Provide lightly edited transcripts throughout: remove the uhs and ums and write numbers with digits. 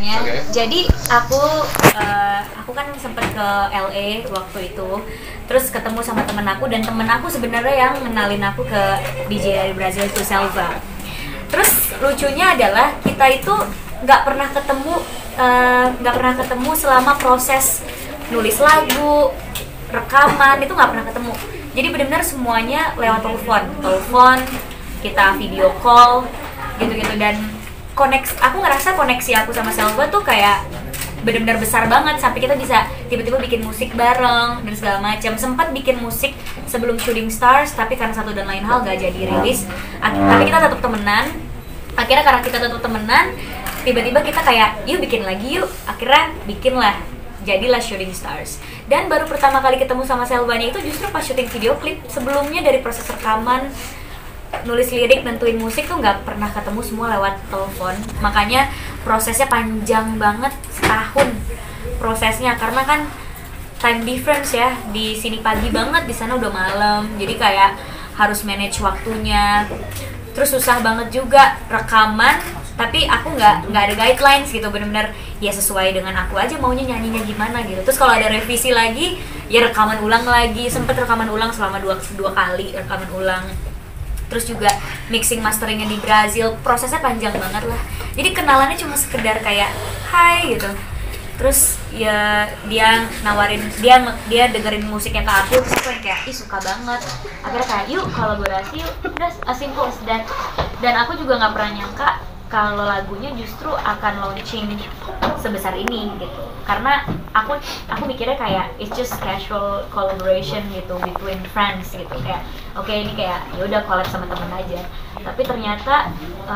ceritanya. Jadi aku kan sempet ke LA waktu itu, terus ketemu sama temen aku, dan temen aku sebenarnya yang ngenalin aku ke DJ dari Brazil itu Selva. Terus lucunya adalah kita itu nggak pernah ketemu selama proses nulis lagu, rekaman, itu nggak pernah ketemu. Jadi benar-benar semuanya lewat telepon, kita video call gitu-gitu. Dan aku ngerasa koneksi aku sama Selva tuh kayak benar-benar besar banget, sampai kita bisa tiba-tiba bikin musik bareng dan segala macam. Sempat bikin musik sebelum Shooting Stars, tapi karena satu dan lain hal gak jadi rilis. Tapi kita tetap temenan. Akhirnya karena kita tetap temenan, tiba-tiba kita kayak yuk bikin lagi yuk. Akhirnya bikinlah, jadilah Shooting Stars. Dan baru pertama kali ketemu sama Selvanya itu justru pas syuting video klip. Sebelumnya dari proses rekaman, nulis lirik, nentuin musik tuh nggak pernah ketemu, semua lewat telepon. Makanya prosesnya panjang banget, setahun prosesnya, karena kan time difference ya. Di sini pagi banget, di sana udah malam. Jadi kayak harus manage waktunya. Terus susah banget juga rekaman, tapi aku nggak ada guidelines gitu, bener-bener ya sesuai dengan aku aja maunya nyanyinya gimana gitu. Terus kalau ada revisi lagi, ya rekaman ulang lagi. Sempet rekaman ulang selama dua kali rekaman ulang. Terus juga mixing masteringnya di Brazil, prosesnya panjang banget lah. Jadi kenalannya cuma sekedar kayak hai gitu. Terus ya dia nawarin, dia dengerin musiknya ke aku, terus aku yang kayak ih suka banget. Akhirnya kayak yuk kolaborasi yuk, udah as simple as that. Dan aku juga nggak pernah nyangka kalau lagunya justru akan launching sebesar ini gitu. Karena aku mikirnya kayak it's just casual collaboration gitu between friends gitu, kayak oke, ini kayak ya udah collab sama temen aja. Tapi ternyata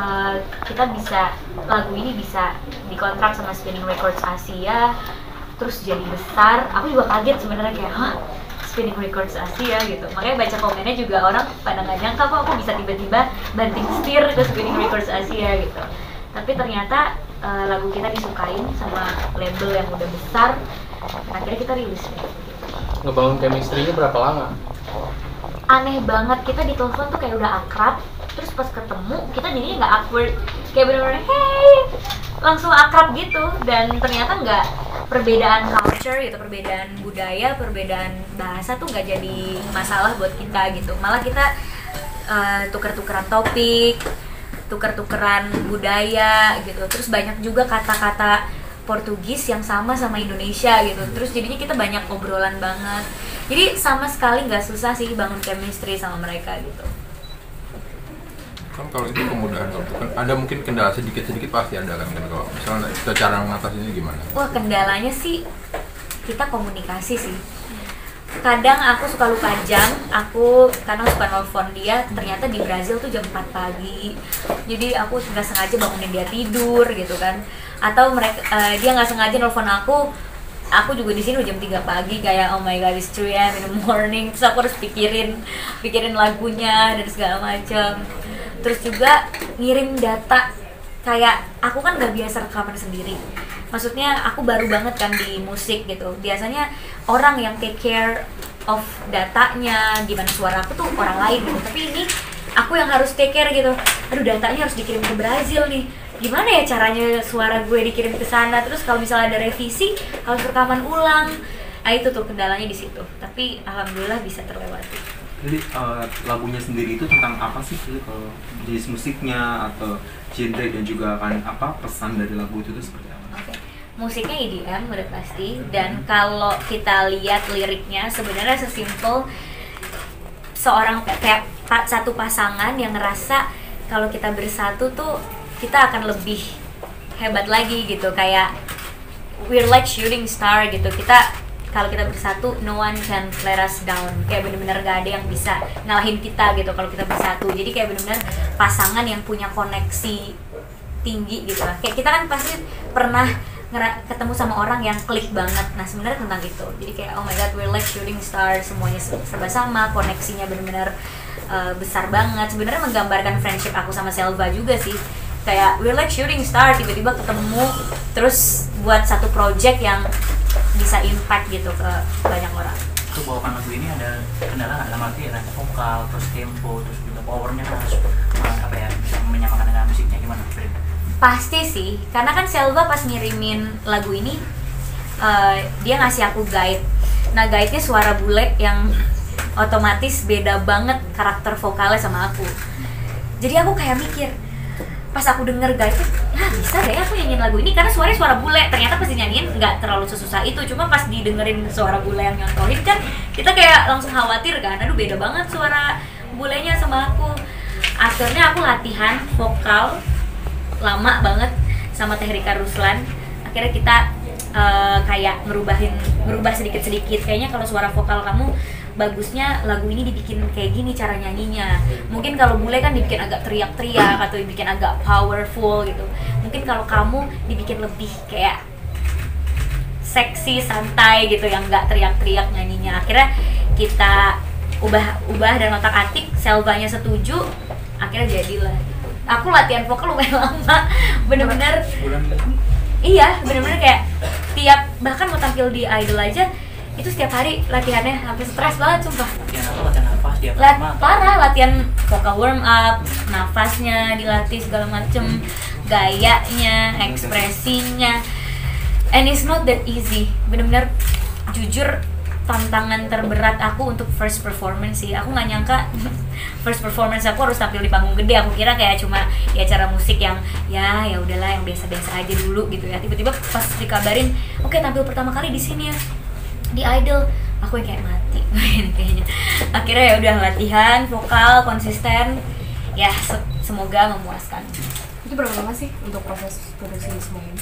lagu ini bisa dikontrak sama Spinning Records Asia, terus jadi besar. Aku juga kaget sebenarnya, kayak hah, Spinning Records Asia gitu. Makanya baca komennya juga orang pada nggak nyangka kok aku bisa tiba-tiba banting setir ke Spinning Records Asia gitu. Tapi ternyata lagu kita disukain sama label yang udah besar. Akhirnya kita rilis deh. Ngebangun chemistry-nya berapa lama? Aneh banget, kita di telepon tuh kayak udah akrab, terus pas ketemu kita jadinya nggak awkward, kayak bener-bener hey, langsung akrab gitu. Dan ternyata nggak, perbedaan culture gitu, perbedaan budaya, perbedaan bahasa tuh nggak jadi masalah buat kita gitu. Malah kita tuker-tukeran topik, tuker-tukeran budaya gitu. Terus banyak juga kata-kata Portugis yang sama Indonesia gitu. Terus jadinya kita banyak obrolan banget. Jadi sama sekali nggak susah sih bangun chemistry sama mereka gitu. Kan kalau itu kemudahan, kan ada mungkin kendala sedikit pasti ada kan, kalau misalnya kita cara mengatasinya gimana? Wah, kendalanya sih kita komunikasi sih. Kadang aku suka lupa jam, aku kadang suka nelfon dia, ternyata di Brazil tuh jam 4 pagi. Jadi aku nggak sengaja bangunin dia tidur gitu kan. Atau dia nggak sengaja nelfon aku juga di sini jam 3 pagi, kayak oh my god it's 3 AM in the morning. Terus aku harus pikirin lagunya dan segala macam. Terus juga ngirim data, kayak aku kan nggak biasa rekaman sendiri. Maksudnya aku baru banget kan di musik gitu. Biasanya orang yang take care of datanya, gimana suara aku tuh orang lain gitu. Tapi ini aku yang harus take care gitu. Aduh, datanya harus dikirim ke Brazil nih. Gimana ya caranya suara gue dikirim ke sana? Terus kalau misalnya ada revisi harus rekaman ulang. Nah itu tuh kendalanya di situ. Tapi alhamdulillah bisa terlewati. Jadi lagunya sendiri itu tentang apa sih? Jadi kalau jenis musiknya atau genre dan juga kan apa pesan dari lagu itu seperti apa? Okay. Musiknya EDM udah pasti, dan kalau kita lihat liriknya sebenarnya sesimpel seorang kayak satu pasangan yang ngerasa kalau kita bersatu tuh kita akan lebih hebat lagi gitu. Kayak we're like shooting star gitu. Kita kalau kita bersatu, no one can let us down. Kayak bener-bener gak ada yang bisa ngalahin kita gitu kalau kita bersatu. Jadi kayak bener-bener pasangan yang punya koneksi tinggi gitu lah. Kayak kita kan pasti pernah ketemu sama orang yang klik banget. Nah sebenarnya tentang itu. Jadi kayak oh my god, we're like shooting star, semuanya serba sama, koneksinya bener-bener besar banget. Sebenarnya menggambarkan friendship aku sama Selva juga sih. Kayak we're like shooting star, tiba-tiba ketemu terus buat satu project yang bisa impact gitu ke banyak orang. Untuk bawakan lagu ini ada kendala nggak dalam arti rantai vokal, terus tempo, terus juga powernya harus apa ya, bisa menyamakan dengan musiknya, gimana Fred? Pasti sih, karena kan Selva pas ngirimin lagu ini dia ngasih aku guide. Nah guide-nya suara bule yang otomatis beda banget karakter vokalnya sama aku. Jadi aku kayak mikir, pas aku denger guide tuh, ya bisa deh aku nyanyiin lagu ini karena suaranya suara bule. Ternyata pas dinyanyiin nggak terlalu sesusah itu, cuma pas didengerin suara bule yang nyontohin kan kita kayak langsung khawatir kan, aduh beda banget suara bulenya sama aku. Akhirnya aku latihan vokal lama banget sama Teh Rika Ruslan. Akhirnya kita kayak merubah sedikit-sedikit. Kayaknya kalau suara vokal kamu bagusnya lagu ini dibikin kayak gini cara nyanyinya. Mungkin kalau bule kan dibikin agak teriak-teriak atau dibikin agak powerful gitu. Mungkin kalau kamu dibikin lebih kayak seksi, santai gitu, yang nggak teriak-teriak nyanyinya. Akhirnya kita ubah dan otak-atik. Selvanya setuju, akhirnya jadilah. Aku latihan vokal lumayan lama, bener-bener. Iya, bener-bener kayak tiap, bahkan mau tampil di Idol aja itu setiap hari latihannya, sampai stres banget sumpah. Latihan nafas dia pertama. Parah, latihan vokal warm up, nafasnya dilatih segala macem, gayanya, ekspresinya. And it's not that easy. Bener-bener jujur tantangan terberat aku untuk first performance sih. Aku nggak nyangka first performance aku harus tampil di panggung gede. Aku kira kayak cuma ya acara musik yang ya udahlah yang biasa-biasa aja dulu gitu ya. Tiba-tiba pas dikabarin, oke, tampil pertama kali di sini ya, di Idol, aku yang kayak mati kayaknya. Akhirnya ya udah latihan vokal konsisten. Ya semoga memuaskan. Itu berapa lama sih untuk proses produksi semua ini?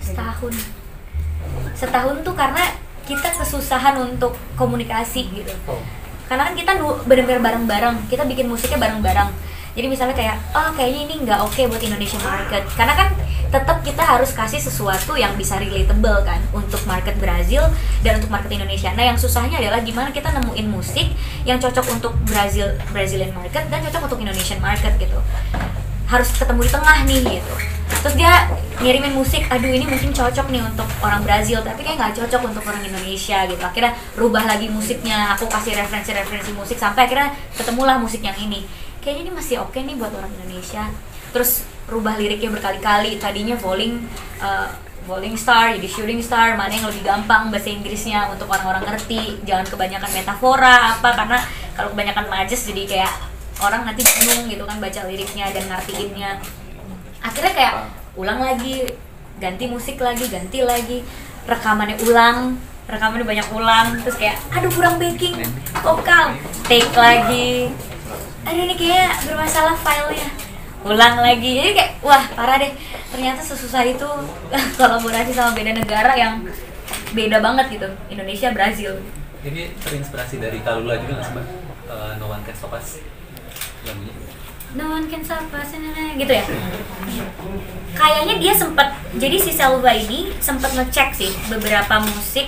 Setahun tuh karena kita kesusahan untuk komunikasi gitu. Karena kan kita bener-bener bareng-bareng, kita bikin musiknya bareng-bareng. Jadi misalnya kayak, kayaknya ini nggak oke buat Indonesian market. Karena kan tetap kita harus kasih sesuatu yang bisa relatable kan untuk market Brazil dan untuk market Indonesia. Nah yang susahnya adalah gimana kita nemuin musik yang cocok untuk Brazilian market dan cocok untuk Indonesian market gitu. Harus ketemu di tengah nih gitu. Terus dia ngirimin musik, aduh ini mungkin cocok nih untuk orang Brazil, tapi kayak nggak cocok untuk orang Indonesia gitu. Akhirnya rubah lagi musiknya, aku kasih referensi musik sampai akhirnya ketemulah musik yang ini. Kayaknya ini masih oke nih buat orang Indonesia. Terus rubah liriknya berkali-kali. Tadinya Falling Star jadi Shooting Star, mana yang lebih gampang bahasa Inggrisnya untuk orang-orang ngerti. Jangan kebanyakan metafora karena kalau kebanyakan majes jadi kayak orang nanti bingung gitu kan baca liriknya dan ngartiinnya. Akhirnya kayak ulang lagi, ganti musik lagi, ganti lagi, rekamannya banyak ulang, terus kayak aduh kurang backing vokal, take lagi, aduh ini kayak bermasalah filenya, ulang lagi. Jadi kayak wah parah deh, ternyata sesusah itu kolaborasi sama beda negara yang beda banget gitu, Indonesia Brazil. Ini terinspirasi dari Talula juga nggak sih Mbak? No One Can Stop Us lagunya. No One Can Stop Us gitu ya. Kayaknya dia jadi si Selva ini sempat ngecek sih beberapa musik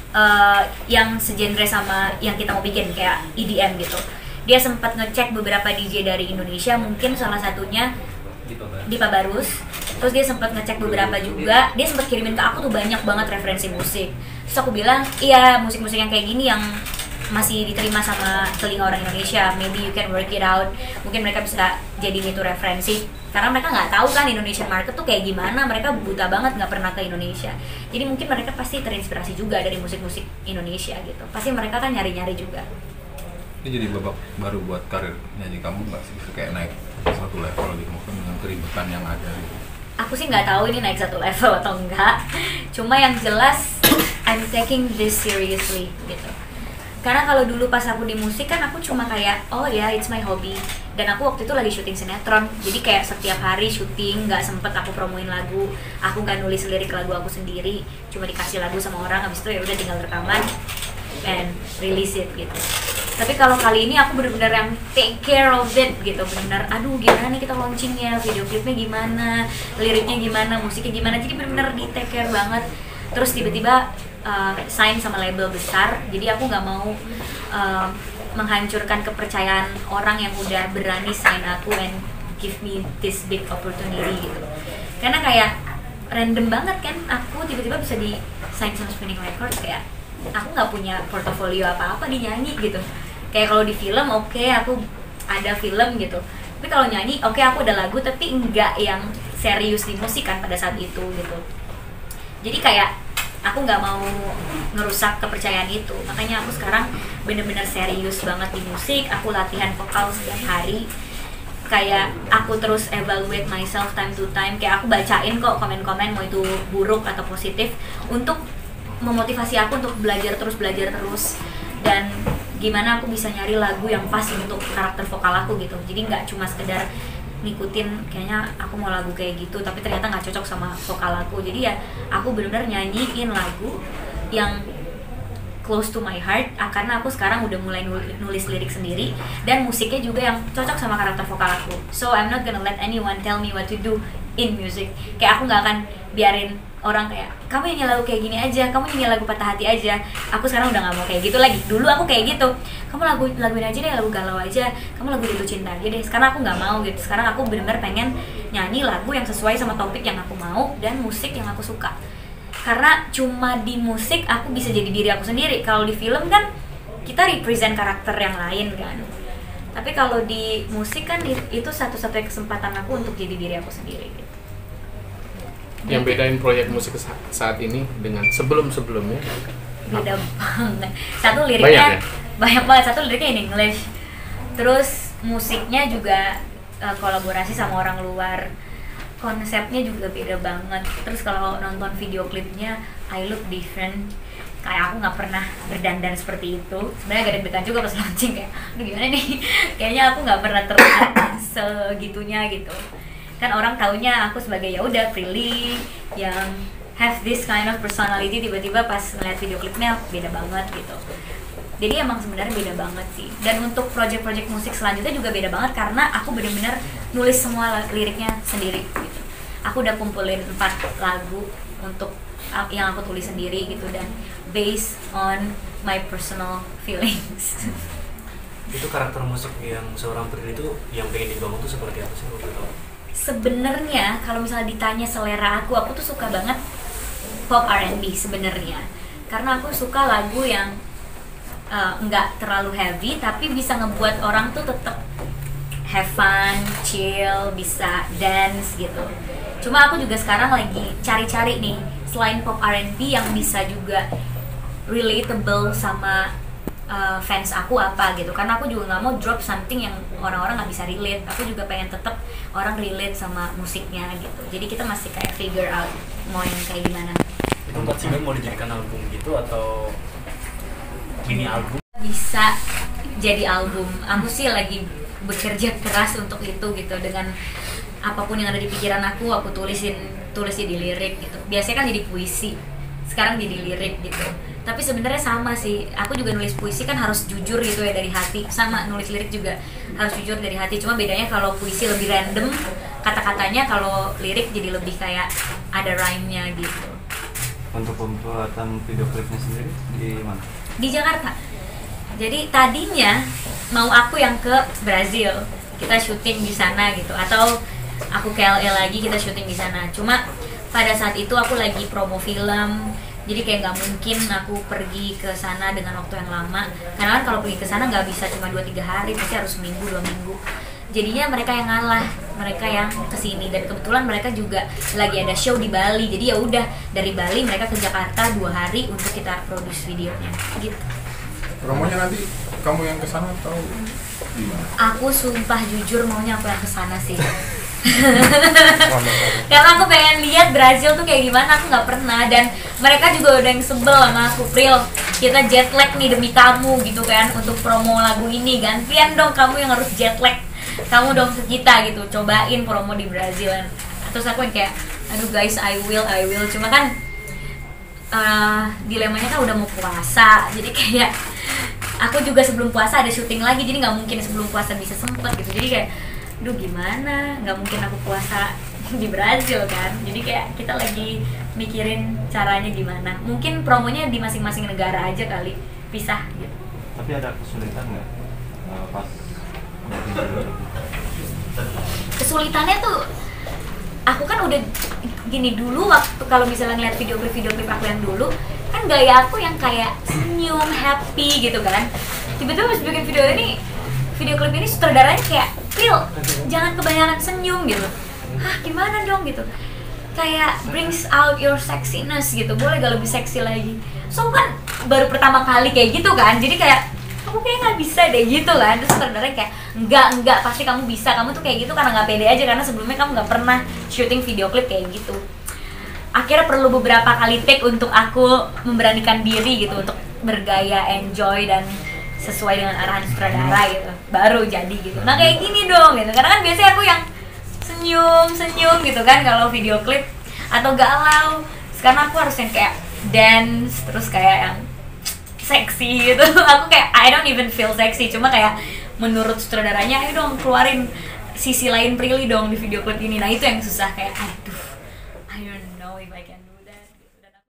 yang segenre sama yang kita mau bikin kayak EDM gitu. Dia sempat ngecek beberapa DJ dari Indonesia, mungkin salah satunya Dipa Barus. Terus dia sempat ngecek beberapa juga. Dia sempat kirimin ke aku tuh banyak banget referensi musik. Terus aku bilang, iya musik-musik yang kayak gini yang masih diterima sama telinga orang Indonesia, maybe you can work it out. Mungkin mereka bisa jadiin itu referensi karena mereka nggak tahu kan Indonesian market tuh kayak gimana, mereka buta banget, nggak pernah ke Indonesia. Jadi mungkin mereka pasti terinspirasi juga dari musik-musik Indonesia gitu. Pasti mereka kan nyari-nyari juga. Ini jadi babak baru buat karir nyanyi kamu nggak sih? Kayak naik satu level gitu, mungkin dengan keributan yang ada gitu. Aku sih nggak tahu ini naik satu level atau enggak. Cuma yang jelas I'm taking this seriously gitu. Karena kalau dulu pas aku di musik kan aku cuma kayak it's my hobby. Dan aku waktu itu lagi syuting sinetron, jadi kayak setiap hari syuting, nggak sempet aku promoin lagu, aku nggak nulis lirik lagu aku sendiri, cuma dikasih lagu sama orang, habis itu ya udah tinggal rekaman and release it gitu. Tapi kalau kali ini aku benar-benar yang take care of it gitu, benar-benar aduh gimana nih kita launchingnya, video klipnya gimana, liriknya gimana, musiknya gimana, jadi benar-benar di take care banget. Terus tiba-tiba sign sama label besar, jadi aku nggak mau menghancurkan kepercayaan orang yang udah berani sign aku and give me this big opportunity gitu. Karena kayak random banget kan, aku tiba-tiba bisa di sign sama Spinning Records, kayak aku nggak punya portofolio apa-apa di nyanyi gitu. Kayak kalau di film aku ada film gitu, tapi kalau nyanyi aku ada lagu tapi enggak yang serius di musik kan pada saat itu gitu. Jadi kayak aku nggak mau ngerusak kepercayaan itu, makanya aku sekarang bener-bener serius banget di musik. Aku latihan vokal setiap hari, kayak aku terus evaluate myself time to time. Kayak aku bacain kok komen-komen mau itu buruk atau positif, untuk memotivasi aku untuk belajar terus dan gimana aku bisa nyari lagu yang pas untuk karakter vokal aku gitu. Jadi nggak cuma sekedar ngikutin kayaknya aku mau lagu kayak gitu tapi ternyata nggak cocok sama vokal aku. Jadi ya aku benar-benar nyanyiin lagu yang close to my heart, karena aku sekarang udah mulai nulis lirik sendiri dan musiknya juga yang cocok sama karakter vokal aku. So I'm not gonna let anyone tell me what to do in music. Kayak aku nggak akan biarin orang kayak kamu nyanyi lagu kayak gini aja, kamu nyanyi lagu patah hati aja. Aku sekarang udah nggak mau kayak gitu lagi. Dulu aku kayak gitu, kamu laguin aja deh, lagu galau aja, kamu lagu jatuh cinta aja deh. Sekarang aku nggak mau gitu. Sekarang aku benar-benar pengen nyanyi lagu yang sesuai sama topik yang aku mau dan musik yang aku suka. Karena cuma di musik aku bisa jadi diri aku sendiri. Kalau di film kan kita represent karakter yang lain kan. Tapi kalau di musik kan itu satu-satunya kesempatan aku untuk jadi diri aku sendiri gitu. Yang bedain proyek musik saat ini dengan sebelum-sebelumnya? Beda banget. Satu liriknya banyak banget. Satu liriknya in English. Terus musiknya juga kolaborasi sama orang luar. Konsepnya juga beda banget. Terus kalau nonton video klipnya I look different. Kayak aku nggak pernah berdandan seperti itu. Sebenarnya agak deg-degan juga pas launching, kayak aduh gimana nih. Kayaknya aku nggak pernah terlihat segitunya gitu. Kan orang taunya aku sebagai ya udah Prilly yang have this kind of personality, tiba-tiba pas ngeliat video klipnya beda banget gitu. Jadi emang sebenarnya beda banget sih. Dan untuk project-project musik selanjutnya juga beda banget karena aku benar-benar nulis semua liriknya sendiri gitu. Aku udah kumpulin 4 lagu untuk yang aku tulis sendiri gitu dan based on my personal feelings. Itu karakter musik yang seorang Prilly itu yang pengen dibangun tuh seperti apa sih waktu itu? Sebenarnya kalau misalnya ditanya selera aku tuh suka banget pop R&B sebenarnya. Karena aku suka lagu yang nggak terlalu heavy tapi bisa ngebuat orang tuh tetap have fun, chill, bisa dance gitu. Cuma aku juga sekarang lagi cari-cari nih selain pop R&B yang bisa juga relatable sama fans aku apa gitu. Karena aku juga nggak mau drop something yang orang-orang nggak bisa relate. Aku juga pengen tetap orang relate sama musiknya gitu. Jadi kita masih kayak figure out mau yang kayak gimana. Itu 4 single mau dijadikan album gitu atau mini album? Bisa jadi album. Aku sih lagi bekerja keras untuk itu gitu. Dengan apapun yang ada di pikiran aku tulis jadi lirik gitu. Biasanya kan jadi puisi, sekarang jadi lirik gitu. Tapi sebenarnya sama sih, aku juga nulis puisi kan harus jujur gitu ya dari hati. Sama nulis lirik juga harus jujur dari hati. Cuma bedanya kalau puisi lebih random kata-katanya, kalau lirik jadi lebih kayak ada rhyme-nya gitu. Untuk pembuatan video klipnya sendiri di mana? Di Jakarta. Jadi tadinya mau aku yang ke Brazil, kita syuting di sana gitu, atau aku ke LA lagi kita syuting di sana. Cuma pada saat itu aku lagi promo film, jadi kayak nggak mungkin aku pergi ke sana dengan waktu yang lama. Karena kan kalau pergi ke sana nggak bisa cuma 2-3 hari, pasti harus seminggu 2 minggu. Jadinya mereka yang ngalah, mereka yang kesini, dan kebetulan mereka juga lagi ada show di Bali. Jadi ya udah dari Bali mereka ke Jakarta 2 hari untuk kita produce videonya gitu. Promonya nanti kamu yang kesana atau gimana? Aku sumpah jujur maunya aku yang kesana sih. Karena aku pengen lihat Brazil tuh kayak gimana, aku nggak pernah. Dan mereka juga udah yang sebel sama aku, Pril, kita jet lag nih demi kamu gitu kan, untuk promo lagu ini, gantian dong kamu yang harus jet lag, kamu dong ke kita gitu, cobain promo di Brazil. Terus aku yang kayak aduh guys, I will. Cuma kan dilemanya kan udah mau puasa, jadi kayak aku juga sebelum puasa ada syuting lagi, jadi nggak mungkin sebelum puasa bisa sempet gitu. Jadi kayak duh gimana, nggak mungkin aku puasa di Brazil kan. Jadi kayak kita lagi mikirin caranya gimana. Mungkin promonya di masing-masing negara aja kali, pisah gitu. Tapi ada kesulitan nggak pas kesulitannya tuh aku kan udah gini dulu, waktu kalau misalnya ngeliat video klip aku yang dulu kan gaya aku yang kayak senyum, happy gitu kan. Tiba-tiba pas bikin video klip ini sutradaranya kayak Pril, jangan kebanyakan senyum gitu. hah gimana dong gitu, kayak brings out your sexiness gitu, boleh gak lebih seksi lagi. So kan baru pertama kali kayak gitu kan, jadi kayak aku kayak nggak bisa deh gitu kan. Terus saudara kayak enggak pasti kamu bisa, kamu tuh kayak gitu karena nggak pede aja, karena sebelumnya kamu nggak pernah syuting video klip kayak gitu. Akhirnya perlu beberapa kali take untuk aku memberanikan diri gitu untuk bergaya enjoy dan sesuai dengan arahan sutradara gitu, baru jadi gitu. Nah kayak gini dong gitu, karena kan biasanya aku yang senyum gitu kan kalau video klip atau galau. Sekarang aku harus yang kayak dance, terus kayak yang seksi gitu. Aku kayak I don't even feel sexy, cuma kayak menurut sutradaranya ayo dong keluarin sisi lain Prilly dong di video klip ini. Nah itu yang susah, kayak aduh